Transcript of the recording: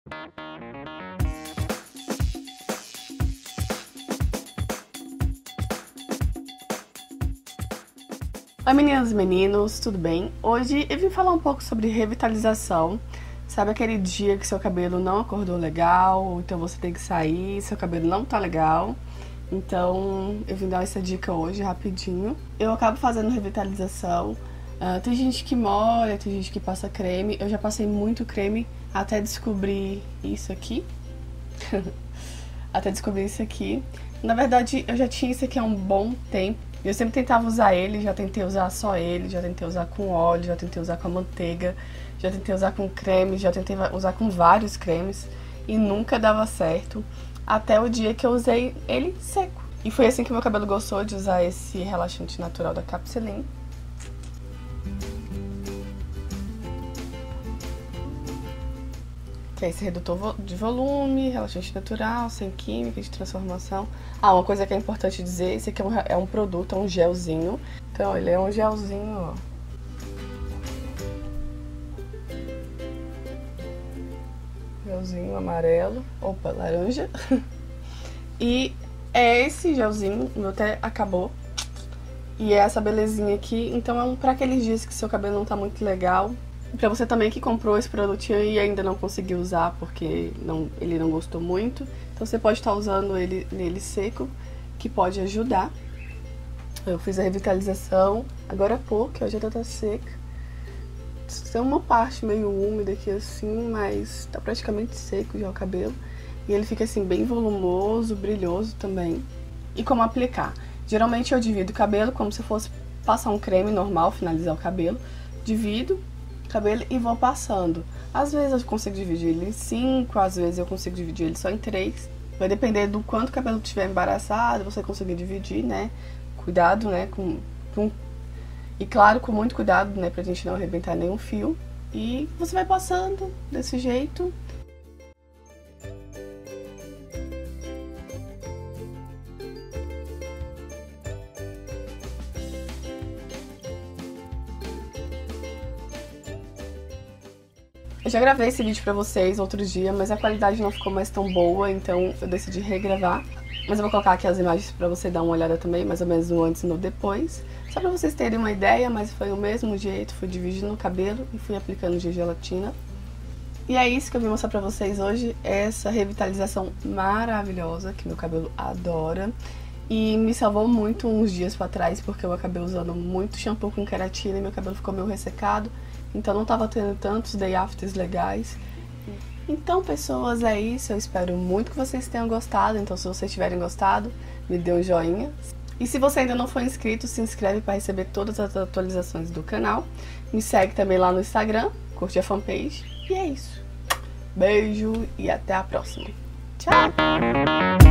Oi meninas e meninos, tudo bem? Hoje eu vim falar um pouco sobre revitalização. Sabe aquele dia que seu cabelo não acordou legal, ou então você tem que sair, seu cabelo não tá legal? Então eu vim dar essa dica hoje rapidinho. Eu acabo fazendo revitalização. Tem gente que molha, tem gente que passa creme. Eu já passei muito creme até descobrir isso aqui. Até descobrir isso aqui. Na verdade, eu já tinha isso aqui há um bom tempo. Eu sempre tentava usar ele, já tentei usar só ele, já tentei usar com óleo, já tentei usar com a manteiga, já tentei usar com creme, já tentei usar com vários cremes e nunca dava certo, até o dia que eu usei ele seco. E foi assim que meu cabelo gostou de usar esse relaxante natural da Capsulin. Que é esse redutor de volume, relaxante natural, sem química, de transformação. Uma coisa que é importante dizer, esse aqui é um produto, é um gelzinho. Então, ele é um gelzinho, ó. Gelzinho amarelo, opa, laranja. E é esse gelzinho, o meu até acabou. E é essa belezinha aqui, então pra aqueles dias que seu cabelo não tá muito legal. Pra você também que comprou esse produtinho e ainda não conseguiu usar porque ele não gostou muito, então você pode estar usando ele nele seco, que pode ajudar. Eu fiz a revitalização agora há pouco, ó, já tá seca. Tem uma parte meio úmida aqui assim, mas tá praticamente seco já o cabelo. E ele fica assim bem volumoso, brilhoso também. E como aplicar? Geralmente eu divido o cabelo como se fosse passar um creme normal, finalizar o cabelo. Divido cabelo e vou passando. Às vezes eu consigo dividir ele em 5, às vezes eu consigo dividir ele só em 3. Vai depender do quanto o cabelo estiver embaraçado, você conseguir dividir, né? Cuidado, né? E claro, com muito cuidado, né? Pra gente não arrebentar nenhum fio. E você vai passando desse jeito. Eu já gravei esse vídeo pra vocês outro dia, mas a qualidade não ficou mais tão boa, então eu decidi regravar. Mas eu vou colocar aqui as imagens pra você dar uma olhada também, mais ou menos no antes e no depois. Só pra vocês terem uma ideia, mas foi o mesmo jeito, fui dividindo o cabelo e fui aplicando de gelatina. E é isso que eu vim mostrar pra vocês hoje, essa revitalização maravilhosa que meu cabelo adora. E me salvou muito uns dias pra trás, porque eu acabei usando muito shampoo com queratina e meu cabelo ficou meio ressecado. Então não tava tendo tantos day afters legais. Então, pessoas, é isso. Eu espero muito que vocês tenham gostado. Então, se vocês tiverem gostado, me dê um joinha. E se você ainda não for inscrito, se inscreve para receber todas as atualizações do canal. Me segue também lá no Instagram, curte a fanpage. E é isso. Beijo e até a próxima. Tchau!